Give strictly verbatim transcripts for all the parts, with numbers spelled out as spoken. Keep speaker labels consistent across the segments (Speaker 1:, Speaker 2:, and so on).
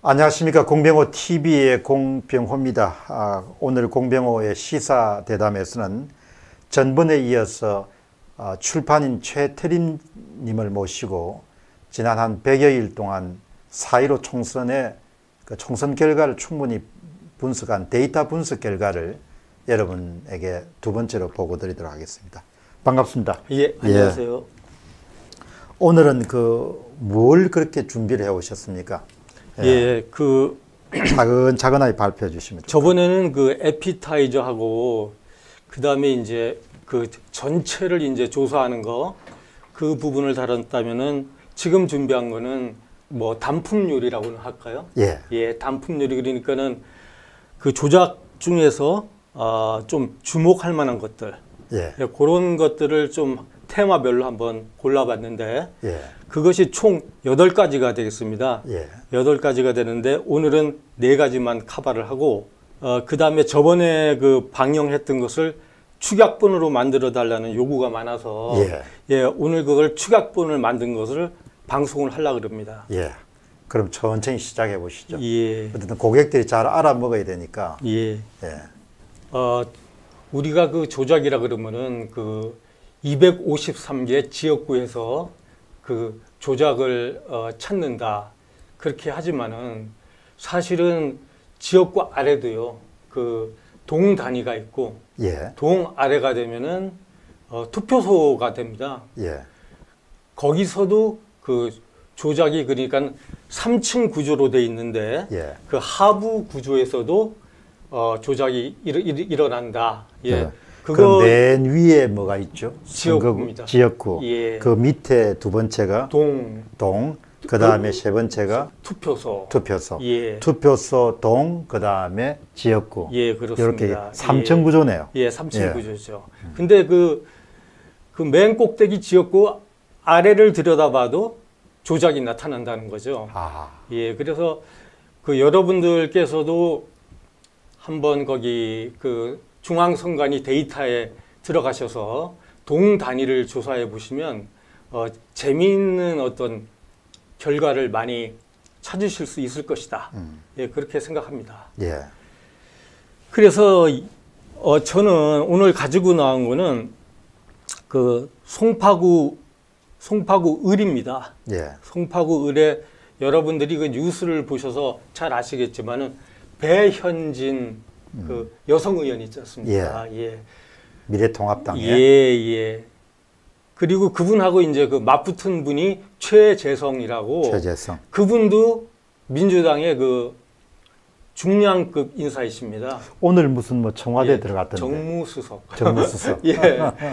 Speaker 1: 안녕하십니까. 공병호 티비의 공병호입니다. 아, 오늘 공병호의 시사대담에서는 전번에 이어서 아, 출판인 최태림님을 모시고 지난 한 백여일 동안 사 일오 총선의 그 총선 결과를 충분히 분석한 데이터 분석 결과를 여러분에게 두 번째로 보고 드리도록 하겠습니다. 반갑습니다.
Speaker 2: 예, 안녕하세요. 예.
Speaker 1: 오늘은 그 뭘 그렇게 준비를 해 오셨습니까?
Speaker 2: 예, 예 그
Speaker 1: 차근차근하게 발표해 주시면
Speaker 2: 저번에는 그 에피타이저하고 그 다음에 이제 그 전체를 이제 조사하는 거 그 부분을 다뤘다면은 지금 준비한 거는 뭐 단품 요리라고는 할까요?
Speaker 1: 예,
Speaker 2: 예, 단품 요리 그러니까는 그 조작 중에서 어, 좀 주목할 만한 것들,
Speaker 1: 예,
Speaker 2: 예, 그런 것들을 좀 테마별로 한번 골라봤는데.
Speaker 1: 예.
Speaker 2: 그것이 총 여덟 가지가 되겠습니다.
Speaker 1: 예.
Speaker 2: 여덟 가지가 되는데 오늘은 네 가지만 커버를 하고 어, 그 다음에 저번에 그 방영했던 것을 축약본으로 만들어 달라는 요구가 많아서
Speaker 1: 예.
Speaker 2: 예, 오늘 그걸 축약본을 만든 것을 방송을 하려고 그럽니다.
Speaker 1: 예. 그럼 천천히 시작해 보시죠.
Speaker 2: 예.
Speaker 1: 어쨌든 고객들이 잘 알아먹어야 되니까.
Speaker 2: 예.
Speaker 1: 예.
Speaker 2: 어, 우리가 그 조작이라 그러면은 그 이백오십삼 개 지역구에서 그 조작을 어, 찾는다 그렇게 하지만은 사실은 지역구 아래도요 그 동 단위가 있고
Speaker 1: 예.
Speaker 2: 동 아래가 되면은 어, 투표소가 됩니다.
Speaker 1: 예.
Speaker 2: 거기서도 그 조작이 그러니까 삼 층 구조로 돼 있는데
Speaker 1: 예.
Speaker 2: 그 하부 구조에서도 어, 조작이 일, 일, 일어난다. 예.
Speaker 1: 예.
Speaker 2: 그거
Speaker 1: 그럼 맨 위에 뭐가 있죠?
Speaker 2: 지역구입니다.
Speaker 1: 지역구.
Speaker 2: 예.
Speaker 1: 그 밑에 두 번째가
Speaker 2: 동.
Speaker 1: 동. 그 다음에 세 번째가
Speaker 2: 투표소.
Speaker 1: 투표소.
Speaker 2: 예.
Speaker 1: 투표소 동. 그 다음에 지역구.
Speaker 2: 예, 그렇습니다.
Speaker 1: 이렇게 삼 층 구조네요.
Speaker 2: 예, 삼 층
Speaker 1: 예.
Speaker 2: 구조죠. 근데 그, 그 맨 꼭대기 지역구 아래를 들여다봐도 조작이 나타난다는 거죠.
Speaker 1: 아.
Speaker 2: 예, 그래서 그 여러분들께서도 한번 거기 그 중앙선관위 데이터에 들어가셔서 동 단위를 조사해 보시면 어, 재미있는 어떤 결과를 많이 찾으실 수 있을 것이다. 음. 예, 그렇게 생각합니다.
Speaker 1: 예.
Speaker 2: 그래서 어, 저는 오늘 가지고 나온 거는 그 송파구 송파구 을입니다.
Speaker 1: 예.
Speaker 2: 송파구 을에 여러분들이 그 뉴스를 보셔서 잘 아시겠지만은 배현진 음. 그 여성 의원 있지 않습니까? 예. 예.
Speaker 1: 미래통합당에.
Speaker 2: 예, 예. 그리고 그분하고 이제 그 맞붙은 분이 최재성이라고.
Speaker 1: 최재성.
Speaker 2: 그분도 민주당의 그 중량급 인사이십니다.
Speaker 1: 오늘 무슨 뭐 청와대
Speaker 2: 예,
Speaker 1: 들어갔던데.
Speaker 2: 정무수석.
Speaker 1: 정무수석.
Speaker 2: 예.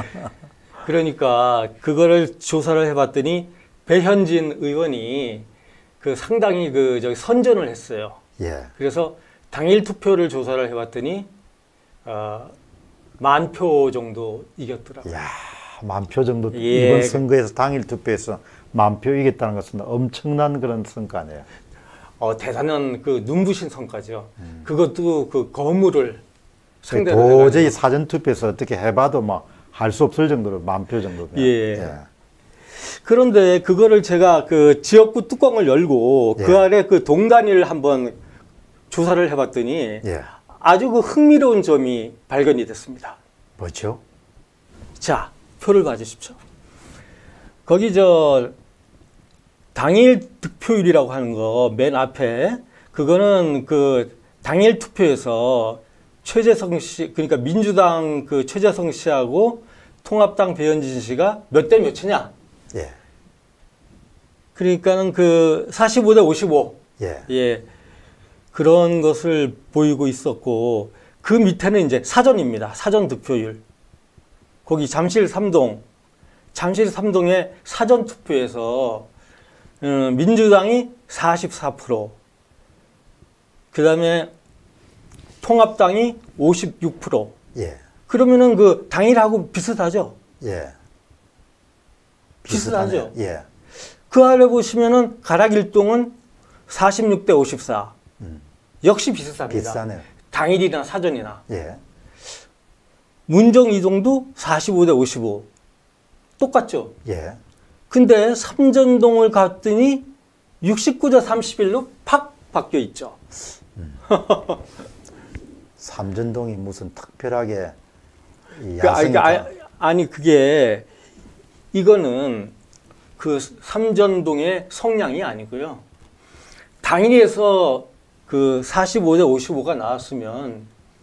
Speaker 2: 그러니까 그거를 조사를 해봤더니 배현진 의원이 그 상당히 그 저기 선전을 했어요.
Speaker 1: 예.
Speaker 2: 그래서 당일 투표를 조사를 해봤더니 어, 만 표 정도 이겼더라고요.
Speaker 1: 이야, 만 표 정도.
Speaker 2: 예.
Speaker 1: 이번 선거에서 당일 투표에서 만 표 이겼다는 것은 엄청난 그런 성과네요.
Speaker 2: 어, 대단한 그 눈부신 성과죠. 음. 그것도 그 거물을 상대로
Speaker 1: 도저히
Speaker 2: 해가지고.
Speaker 1: 사전 투표에서 어떻게 해봐도 막 할 수 없을 정도로 만 표 정도면.
Speaker 2: 예.
Speaker 1: 예.
Speaker 2: 그런데 그거를 제가 그 지역구 뚜껑을 열고
Speaker 1: 예.
Speaker 2: 그 아래 그 동단위를 한번 조사를 해봤더니
Speaker 1: 예.
Speaker 2: 아주 그 흥미로운 점이 발견이 됐습니다.
Speaker 1: 뭐죠?
Speaker 2: 자, 표를 봐주십시오. 거기 저 당일 득표율이라고 하는 거 맨 앞에 그거는 그 당일 투표에서 최재성 씨, 그러니까 민주당 그 최재성 씨하고 통합당 배현진 씨가 몇 대 몇이냐?
Speaker 1: 예.
Speaker 2: 그러니까는 그 사십오 대 오십오.
Speaker 1: 예.
Speaker 2: 예. 그런 것을 보이고 있었고, 그 밑에는 이제 사전입니다. 사전 득표율. 거기 잠실 삼 동, 잠실 삼 동의 사전 투표에서 음, 민주당이 사십사 퍼센트, 그 다음에 통합당이 오십육 퍼센트.
Speaker 1: 예.
Speaker 2: 그러면은 그 당일하고 비슷하죠?
Speaker 1: 예.
Speaker 2: 비슷하죠?
Speaker 1: 예.
Speaker 2: 그 아래 보시면은 가락일동은 사십육 대 오십사.
Speaker 1: 음.
Speaker 2: 역시 비슷합니다.
Speaker 1: 비슷하네요.
Speaker 2: 당일이나 사전이나.
Speaker 1: 예.
Speaker 2: 문정 이동도 사십오 대 오십오. 똑같죠?
Speaker 1: 예.
Speaker 2: 근데 삼전동을 갔더니 육십구 대 삼십일로 팍 바뀌어 있죠.
Speaker 1: 음. 삼전동이 무슨 특별하게 이
Speaker 2: 그, 아니,
Speaker 1: 야생이다.
Speaker 2: 아니, 아니 그게 이거는 그 삼전동의 성량이 아니고요. 당일에서 그 사십오 대 오십오가 나왔으면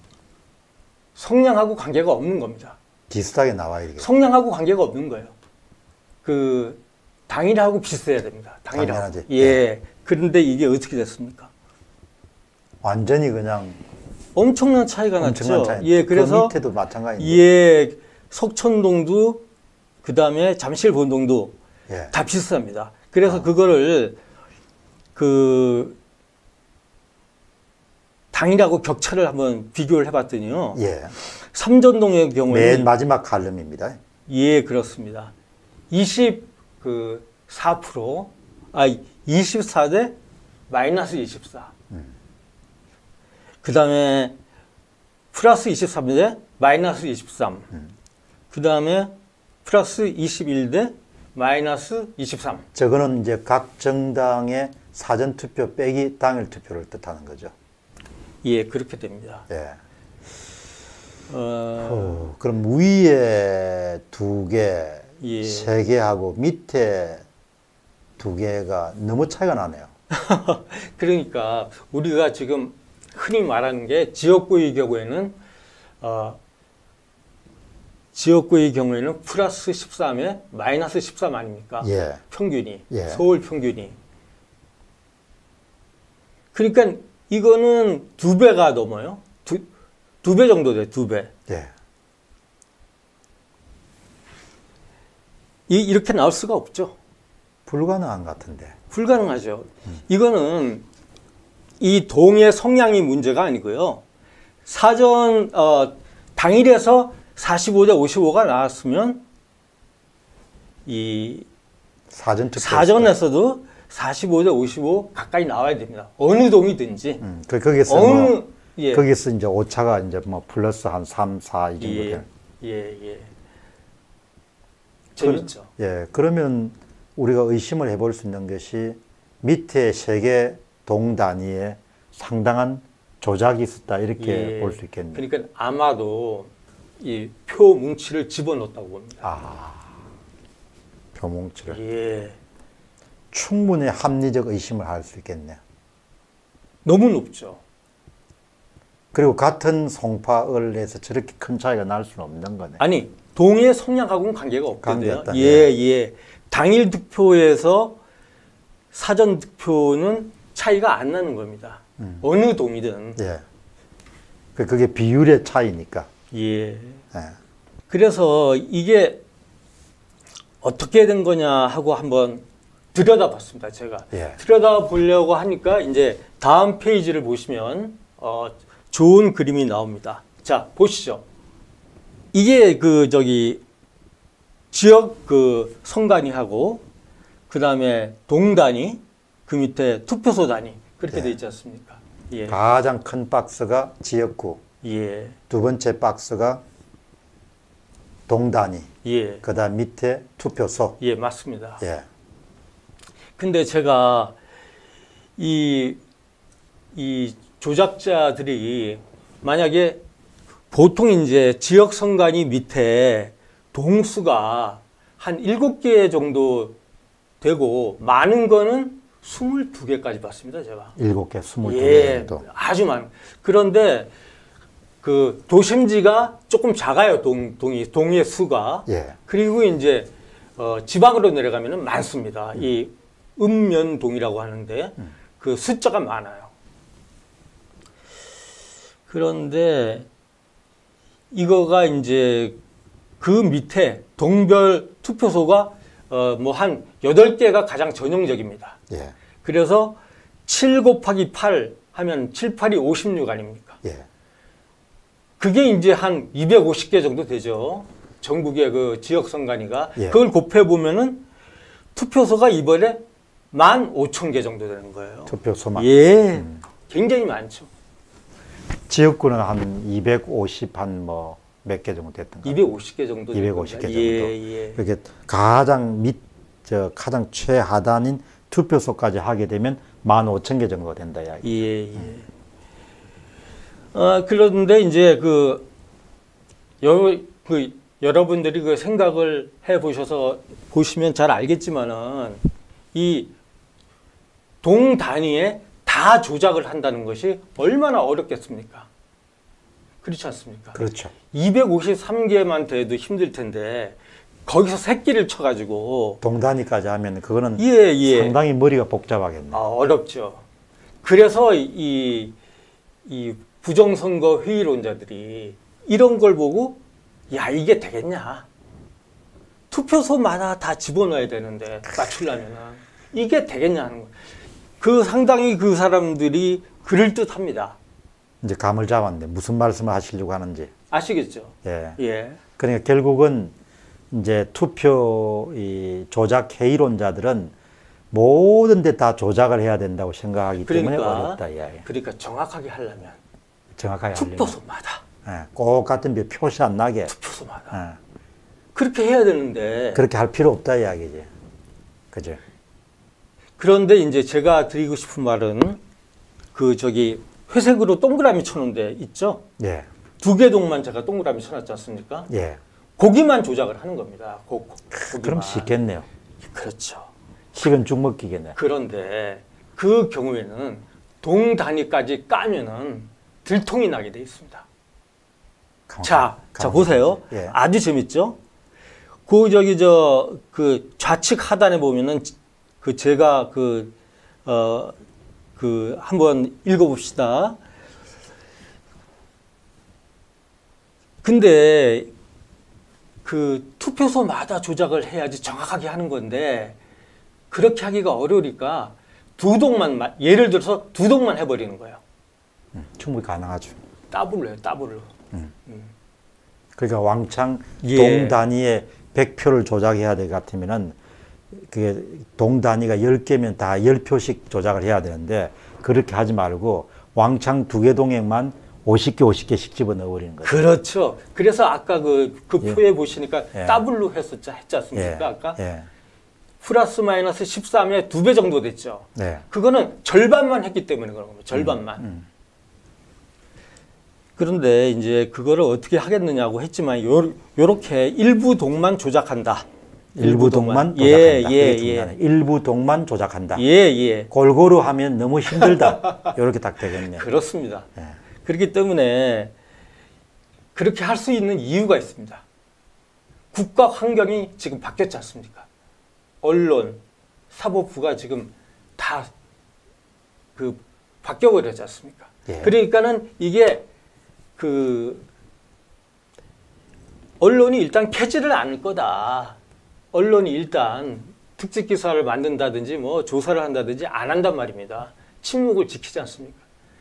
Speaker 2: 성량하고 관계가 없는 겁니다.
Speaker 1: 비슷하게 나와야 되겠죠.
Speaker 2: 성량하고 관계가 없는 거예요. 그 당일하고 비슷해야 됩니다. 당일하고.
Speaker 1: 당연하지.
Speaker 2: 예.
Speaker 1: 네.
Speaker 2: 그런데 이게 어떻게 됐습니까?
Speaker 1: 완전히 그냥
Speaker 2: 엄청난 차이가
Speaker 1: 엄청난
Speaker 2: 났죠.
Speaker 1: 차이.
Speaker 2: 예,
Speaker 1: 그
Speaker 2: 그래서
Speaker 1: 밑에도 마찬가지인데.
Speaker 2: 예, 석천동도 그 다음에 잠실본동도
Speaker 1: 예.
Speaker 2: 다 비슷합니다. 그래서
Speaker 1: 아.
Speaker 2: 그거를 그 당일하고 격차를 한번 비교를 해봤더니요.
Speaker 1: 예.
Speaker 2: 삼전동의 경우에는
Speaker 1: 맨 마지막 칼럼입니다.
Speaker 2: 예, 그렇습니다. 이십사 퍼센트, 아, 이십사 대 마이너스 이십사.
Speaker 1: 음.
Speaker 2: 그 다음에 플러스 이십삼 대 마이너스 이십삼.
Speaker 1: 음.
Speaker 2: 그 다음에 플러스 이십일 대 마이너스 이십삼.
Speaker 1: 저거는 이제 각 정당의 사전투표 빼기 당일 투표를 뜻하는 거죠.
Speaker 2: 예, 그렇게 됩니다.
Speaker 1: 예.
Speaker 2: 어,
Speaker 1: 어, 그럼 위에 두 개,
Speaker 2: 예.
Speaker 1: 세 개하고 밑에 두 개가 너무 차이가 나네요.
Speaker 2: 그러니까 우리가 지금 흔히 말하는 게 지역구의 경우에는 어, 지역구의 경우에는 플러스 십삼에 마이너스 십삼 아닙니까?
Speaker 1: 예.
Speaker 2: 평균이,
Speaker 1: 예.
Speaker 2: 서울 평균이. 그러니까 이거는 두 배가 넘어요. 두, 두 배 정도 돼, 두 배.
Speaker 1: 예.
Speaker 2: 이, 이렇게 나올 수가 없죠.
Speaker 1: 불가능한 것 같은데.
Speaker 2: 불가능하죠.
Speaker 1: 음.
Speaker 2: 이거는 이 동의 성량이 문제가 아니고요. 사전, 어, 당일에서 사십오 대 오십오가 나왔으면 이
Speaker 1: 사전투표.
Speaker 2: 사전에서도 사십오 대 오십오 가까이 나와야 됩니다. 어느 동이든지.
Speaker 1: 음, 그, 거기서
Speaker 2: 어느,
Speaker 1: 뭐,
Speaker 2: 예.
Speaker 1: 거기서 이제 오차가 이제 뭐 플러스 한 삼, 사 이 정도
Speaker 2: 예,
Speaker 1: 되는.
Speaker 2: 예, 예. 재밌죠.
Speaker 1: 예, 그러면 우리가 의심을 해볼 수 있는 것이 밑에 세 개 동 단위에 상당한 조작이 있었다 이렇게
Speaker 2: 예.
Speaker 1: 볼 수 있겠네요.
Speaker 2: 그러니까 아마도 이 표 뭉치를 집어넣었다고 봅니다.
Speaker 1: 아, 표뭉치를
Speaker 2: 예.
Speaker 1: 충분히 합리적 의심을 할 수 있겠네요.
Speaker 2: 너무 높죠.
Speaker 1: 그리고 같은 송파을에서 저렇게 큰 차이가 날 수는 없는 거네.
Speaker 2: 아니, 동의 성량하고는 관계가 없거든요.
Speaker 1: 관계없다.
Speaker 2: 예, 예. 당일 득표에서 사전 득표는 차이가 안 나는 겁니다.
Speaker 1: 음.
Speaker 2: 어느 동이든.
Speaker 1: 예. 그- 그게 비율의 차이니까.
Speaker 2: 예.
Speaker 1: 예.
Speaker 2: 그래서 이게 어떻게 된 거냐 하고 한번 들여다봤습니다. 제가
Speaker 1: 예.
Speaker 2: 들여다보려고 하니까 이제 다음 페이지를 보시면 어, 좋은 그림이 나옵니다. 자, 보시죠. 이게 그 저기 지역 그 성단위하고 그 다음에 동 단위, 그 밑에 투표소 단위 그렇게
Speaker 1: 예.
Speaker 2: 돼 있지 않습니까? 예,
Speaker 1: 가장 큰 박스가 지역구,
Speaker 2: 예,
Speaker 1: 두 번째 박스가 동 단위,
Speaker 2: 예,
Speaker 1: 그 다음 밑에 투표소.
Speaker 2: 예, 맞습니다.
Speaker 1: 예.
Speaker 2: 근데 제가 이, 이 조작자들이 만약에 보통 이제 지역 선관위 밑에 동수가 한 일곱 개 정도 되고 많은 거는 스물두 개까지 봤습니다, 제가.
Speaker 1: 일곱 개, 스물두 개
Speaker 2: 예,
Speaker 1: 정도.
Speaker 2: 아주 많은. 그런데 그 도심지가 조금 작아요, 동, 동이, 동의 수가.
Speaker 1: 예.
Speaker 2: 그리고 이제 어, 지방으로 내려가면은 많습니다.
Speaker 1: 음.
Speaker 2: 이 읍면동이라고 하는데
Speaker 1: 음.
Speaker 2: 그 숫자가 많아요. 그런데 이거가 이제 그 밑에 동별 투표소가 어, 뭐 한 여덟 개가 가장 전형적입니다.
Speaker 1: 예.
Speaker 2: 그래서 칠 곱하기 팔 하면 칠, 팔이 오십육 아닙니까?
Speaker 1: 예.
Speaker 2: 그게 이제 한 이백오십 개 정도 되죠. 전국의 그 지역 선관위가.
Speaker 1: 예.
Speaker 2: 그걸 곱해 보면은 투표소가 이번에 만 오천 개 정도 되는 거예요.
Speaker 1: 투표소만.
Speaker 2: 예.
Speaker 1: 음.
Speaker 2: 굉장히 많죠.
Speaker 1: 지역구는 한 이백오십 한 뭐 몇 개 정도 됐던 거.
Speaker 2: 이백오십 개 정도.
Speaker 1: 이백오십 개 정도.
Speaker 2: 예, 예.
Speaker 1: 그렇게 가장 밑, 저 가장 최하단인 투표소까지 하게 되면 만 오천 개 정도 된다 이야기.
Speaker 2: 예, 예. 음. 아, 그런데 이제 그, 여, 그 여러분들이 그 생각을 해 보셔서 보시면 잘 알겠지만은 이 동 단위에 다 조작을 한다는 것이 얼마나 어렵겠습니까? 그렇지 않습니까?
Speaker 1: 그렇죠.
Speaker 2: 이백오십삼 개만 돼도 힘들 텐데 거기서 새끼를 쳐가지고
Speaker 1: 동 단위까지 하면 그거는
Speaker 2: 예, 예.
Speaker 1: 상당히 머리가 복잡하겠네.
Speaker 2: 아, 어렵죠. 그래서 이, 이 부정선거 회의론자들이 이런 걸 보고 야, 이게 되겠냐? 투표소마다 다 집어넣어야 되는데 맞추려면은 이게 되겠냐 하는 거예요. 그 상당히 그 사람들이 그럴듯합니다.
Speaker 1: 이제 감을 잡았는데 무슨 말씀을 하시려고 하는지.
Speaker 2: 아시겠죠?
Speaker 1: 예.
Speaker 2: 예.
Speaker 1: 그러니까 결국은 이제 투표 이 조작 회의론자들은 모든 데 다 조작을 해야 된다고 생각하기 때문에
Speaker 2: 그러니까,
Speaker 1: 어렵다 이야기.
Speaker 2: 그러니까 정확하게 하려면
Speaker 1: 정확하게 하려면.
Speaker 2: 투표소마다.
Speaker 1: 예, 꼭 같은 데 표시 안 나게.
Speaker 2: 투표소마다.
Speaker 1: 예,
Speaker 2: 그렇게 해야 되는데.
Speaker 1: 그렇게 할 필요 없다 이야기지. 그죠?
Speaker 2: 그런데 이제 제가 드리고 싶은 말은 그 저기 회색으로 동그라미 쳐놓은 데 있죠?
Speaker 1: 예.
Speaker 2: 두 개 동만 제가 동그라미 쳐놨지 않습니까?
Speaker 1: 예.
Speaker 2: 거기만 조작을 하는 겁니다. 고, 고,
Speaker 1: 그럼 쉽겠네요.
Speaker 2: 그렇죠.
Speaker 1: 식은 죽 먹기겠네.
Speaker 2: 그런데 그 경우에는 동 단위까지 까면은 들통이 나게 돼 있습니다.
Speaker 1: 가만,
Speaker 2: 자,
Speaker 1: 가만,
Speaker 2: 자 보세요.
Speaker 1: 예.
Speaker 2: 아주 재밌죠? 그 저기 저 그 좌측 하단에 보면은 그 제가 그 어 그 한번 읽어봅시다. 근데 그 투표소마다 조작을 해야지 정확하게 하는 건데 그렇게 하기가 어려우니까 두 동만 예를 들어서 두 동만 해버리는 거예요.
Speaker 1: 음, 충분히 가능하죠.
Speaker 2: 더블로 해요. 더블로.
Speaker 1: 음. 음. 그러니까 왕창
Speaker 2: 예.
Speaker 1: 동 단위에 백 표를 조작해야 될 것 같으면은 그게 동 단위가 열 개면 다 십 표씩 조작을 해야 되는데 그렇게 하지 말고 왕창 두 개 동액만 오십 개 오십 개씩 집어넣어 버리는 거죠.
Speaker 2: 그렇죠. 그래서 아까 그, 그
Speaker 1: 예.
Speaker 2: 표에 보시니까
Speaker 1: 예.
Speaker 2: 더블로 했었지, 했지 않습니까?
Speaker 1: 예.
Speaker 2: 아까?
Speaker 1: 예.
Speaker 2: 플러스 마이너스 십삼의 두 배 정도 됐죠.
Speaker 1: 네.
Speaker 2: 그거는 절반만 했기 때문에 그런 겁니다. 절반만.
Speaker 1: 음, 음.
Speaker 2: 그런데 이제 그거를 어떻게 하겠느냐고 했지만 요, 요렇게 일부 동만 조작한다.
Speaker 1: 일부 동만
Speaker 2: 예,
Speaker 1: 조작한다.
Speaker 2: 예,
Speaker 1: 그게 중요하네.
Speaker 2: 예.
Speaker 1: 일부 동만 조작한다.
Speaker 2: 예, 예.
Speaker 1: 골고루 하면 너무 힘들다. 이렇게 딱 되겠네요.
Speaker 2: 그렇습니다.
Speaker 1: 예.
Speaker 2: 그렇기 때문에 그렇게 할 수 있는 이유가 있습니다. 국가 환경이 지금 바뀌었지 않습니까? 언론, 사법부가 지금 다 그 바뀌어버렸지 않습니까?
Speaker 1: 예.
Speaker 2: 그러니까는 이게 그 언론이 일단 캐지를 않을 거다. 언론이 일단 특집 기사를 만든다든지 뭐 조사를 한다든지 안 한단 말입니다. 침묵을 지키지 않습니까?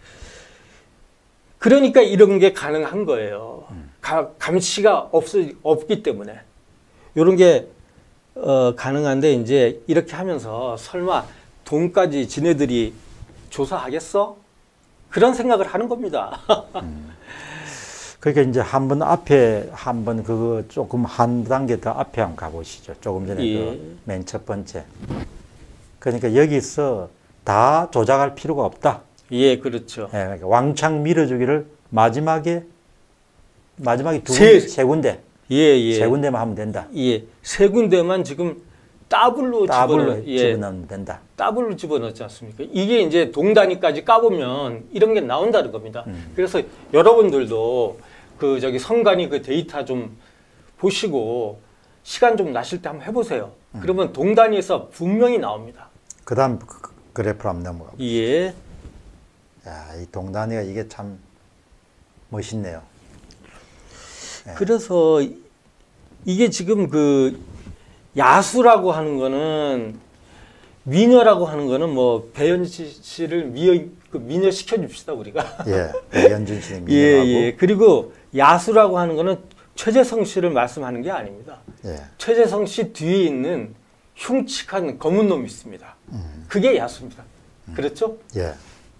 Speaker 2: 그러니까 이런 게 가능한 거예요.
Speaker 1: 음.
Speaker 2: 가, 감시가 없, 없기 때문에 이런 게 어, 가능한데 이제 이렇게 하면서 설마 돈까지 지네들이 조사하겠어? 그런 생각을 하는 겁니다.
Speaker 1: 음. 그러니까 이제 한번 앞에 한번 그거 조금 한 단계 더 앞에 한번 가보시죠. 조금 전에
Speaker 2: 예.
Speaker 1: 그 맨 첫 번째. 그러니까 여기서 다 조작할 필요가 없다.
Speaker 2: 예, 그렇죠.
Speaker 1: 예, 그러니까 왕창 밀어주기를 마지막에 마지막에 두
Speaker 2: 세-
Speaker 1: 군데, 세 군데,
Speaker 2: 예, 예.
Speaker 1: 세 군데만 하면 된다.
Speaker 2: 예, 세 군데만 지금 더블로
Speaker 1: 더블로
Speaker 2: 집어넣, 예,
Speaker 1: 집어넣으면 된다.
Speaker 2: 더블로 집어넣지 않습니까? 이게 이제 동단위까지 까보면 이런 게 나온다는 겁니다.
Speaker 1: 음.
Speaker 2: 그래서 여러분들도 그 저기 선관위 그 데이터 좀 보시고 시간 좀 나실 때 한번 해보세요.
Speaker 1: 음.
Speaker 2: 그러면 동단위에서 분명히 나옵니다.
Speaker 1: 그 다음 그래프로 한번 넘어가.
Speaker 2: 예.
Speaker 1: 야, 이 동단위가 이게 참 멋있네요. 예.
Speaker 2: 그래서 이게 지금 그 야수라고 하는 거는 미녀라고 하는 거는 뭐 배현지 씨를 미녀, 그 미녀 시켜줍시다 우리가.
Speaker 1: 예, 연준 씨는
Speaker 2: 예,
Speaker 1: 미녀하고.
Speaker 2: 예. 그리고 야수라고 하는 거는 최재성 씨를 말씀하는 게 아닙니다.
Speaker 1: 예.
Speaker 2: 최재성 씨 뒤에 있는 흉측한 검은 놈이 있습니다.
Speaker 1: 음.
Speaker 2: 그게 야수입니다. 그렇죠?
Speaker 1: 예.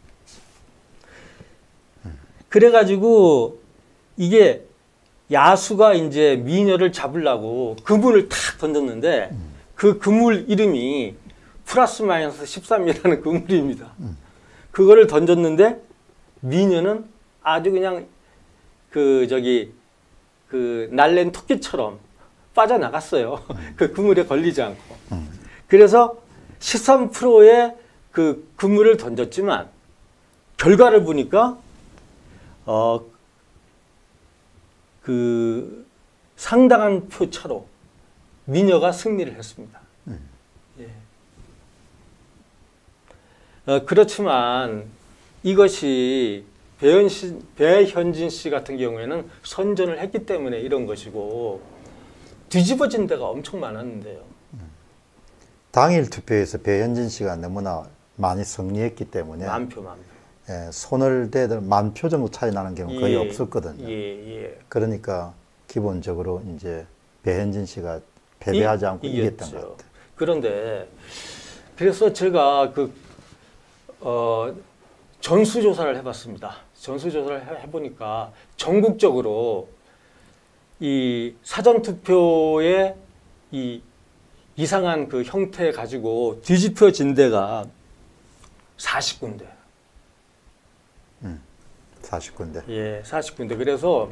Speaker 2: 그래가지고 이게 야수가 이제 미녀를 잡으려고 그물을 탁 던졌는데 그 그물 이름이 플러스 마이너스 십삼이라는 그물입니다. 음. 그거를 던졌는데 미녀는 아주 그냥 그 저기 그 날랜 토끼처럼 빠져나갔어요. 음. 그 그물에 걸리지 않고. 음. 그래서 십삼 퍼센트의 그 그물을 던졌지만 결과를 보니까 어 그 상당한 표 차로 미녀가 승리를 했습니다. 음. 예. 어, 그렇지만 이것이 배현신, 배현진 씨 같은 경우에는 선전을 했기 때문에 이런 것이고 뒤집어진 데가 엄청 많았는데요. 음.
Speaker 1: 당일 투표에서 배현진 씨가 너무나 많이 승리했기 때문에
Speaker 2: 만표 만표.
Speaker 1: 예, 손을 대들 만 표 정도 차이 나는 경우 거의
Speaker 2: 예,
Speaker 1: 없었거든요.
Speaker 2: 예, 예.
Speaker 1: 그러니까 기본적으로 이제 배현진 씨가 패배하지 않고
Speaker 2: 이,
Speaker 1: 이겼던 것 같아요.
Speaker 2: 그런데 그래서 제가 그 어, 전수조사를 해봤습니다. 전수조사를 해보니까 전국적으로 이 사전투표의 이 이상한 그 형태 가지고 뒤집혀진 데가 사십 군데.
Speaker 1: 음, 사십 군데.
Speaker 2: 예, 사십 군데. 그래서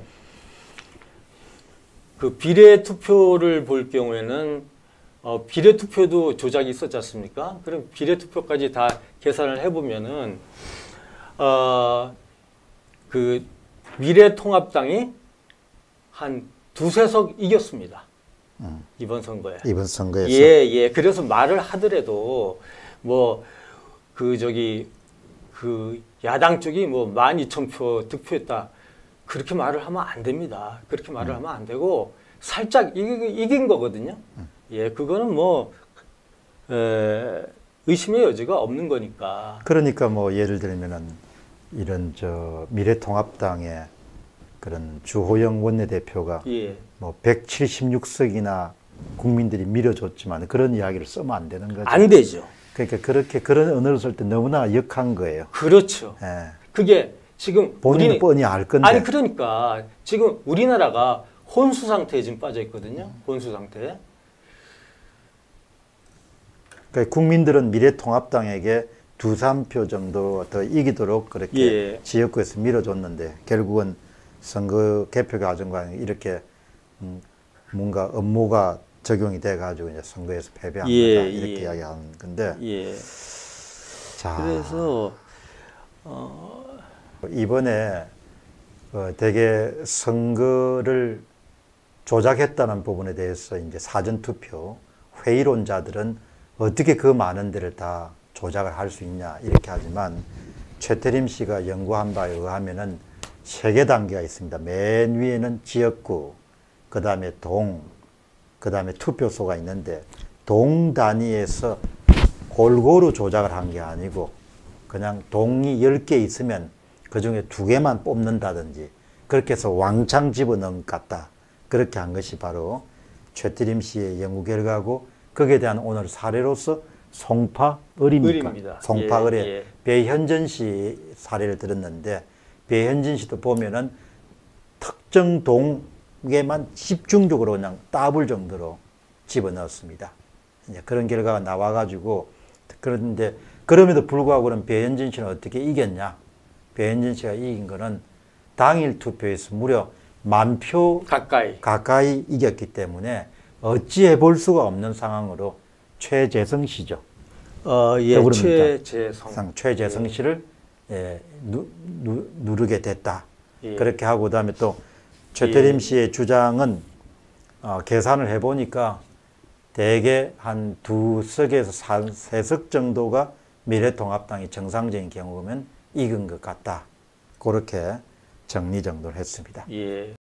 Speaker 2: 그 비례 투표를 볼 경우에는 어, 비례 투표도 조작이 있었지 않습니까? 그럼 비례 투표까지 다 계산을 해보면은 어, 그 미래통합당이 한 두세 석 이겼습니다. 음. 이번 선거에.
Speaker 1: 이번 선거에서.
Speaker 2: 예, 예. 그래서 말을 하더라도 뭐 그 저기 그 야당 쪽이 뭐 만 이천 표 득표했다. 그렇게 말을 하면 안 됩니다. 그렇게 말을 음. 하면 안 되고 살짝 이기, 이긴 거거든요. 음. 예, 그거는 뭐 에, 의심의 여지가 없는 거니까.
Speaker 1: 그러니까 뭐 예를 들면은 이런 저 미래통합당의 그런 주호영 원내대표가
Speaker 2: 예.
Speaker 1: 뭐 백칠십육 석이나 국민들이 밀어줬지만 그런 이야기를 쓰면 안 되는 거죠.
Speaker 2: 안 되죠.
Speaker 1: 그러니까 그렇게 그런 언어를 쓸 때 너무나 역한 거예요.
Speaker 2: 그렇죠.
Speaker 1: 예.
Speaker 2: 그게 지금
Speaker 1: 본인은
Speaker 2: 우리,
Speaker 1: 뻔히 알 건데.
Speaker 2: 아니 그러니까 지금 우리나라가 혼수 상태에 지금 빠져 있거든요. 혼수 상태에.
Speaker 1: 그러니까 국민들은 미래통합당에게 두삼 표 정도 더 이기도록 그렇게
Speaker 2: 예.
Speaker 1: 지역구에서 밀어줬는데 결국은 선거 개표 과정과 이렇게 음, 뭔가 업무가 적용이 돼가지고 이제 선거에서 패배한
Speaker 2: 예,
Speaker 1: 거다 이렇게
Speaker 2: 예.
Speaker 1: 이야기하는 건데.
Speaker 2: 예.
Speaker 1: 자,
Speaker 2: 그래서 어...
Speaker 1: 이번에 어, 대개 선거를 조작했다는 부분에 대해서 이제 사전 투표 회의론자들은 어떻게 그 많은 데를 다 조작을 할 수 있냐 이렇게 하지만 최태림 씨가 연구한 바에 의하면은 세 개 단계가 있습니다. 맨 위에는 지역구, 그 다음에 동, 그 다음에 투표소가 있는데 동 단위에서 골고루 조작을 한 게 아니고 그냥 동이 열 개 있으면 그 중에 두 개만 뽑는다든지 그렇게 해서 왕창 집어넣은 것 같다. 그렇게 한 것이 바로 최태림 씨의 연구 결과고 거기에 대한 오늘 사례로서 송파 을입니까?
Speaker 2: 을입니다.
Speaker 1: 송파 을에
Speaker 2: 예, 예.
Speaker 1: 배현진 씨 사례를 들었는데 배현진 씨도 보면은 특정 동에만 집중적으로 그냥 따블 정도로 집어넣었습니다. 이제 그런 결과가 나와가지고 그런데 그럼에도 불구하고 그럼 배현진 씨는 어떻게 이겼냐? 배현진 씨가 이긴 거는 당일 투표에서 무려 만 표
Speaker 2: 가까이
Speaker 1: 가까이 이겼기 때문에 어찌해 볼 수가 없는 상황으로 최재성 씨죠.
Speaker 2: 어, 예, 최재성.
Speaker 1: 최재성 씨를 예, 누, 누, 누르게 됐다.
Speaker 2: 예.
Speaker 1: 그렇게 하고 그다음에 또 최태림
Speaker 2: 예.
Speaker 1: 씨의 주장은 어, 계산을 해보니까 대개 한 두 석에서 세 석 정도가 미래통합당이 정상적인 경우면 이긴 것 같다. 그렇게 정리정돈을 했습니다.
Speaker 2: 예.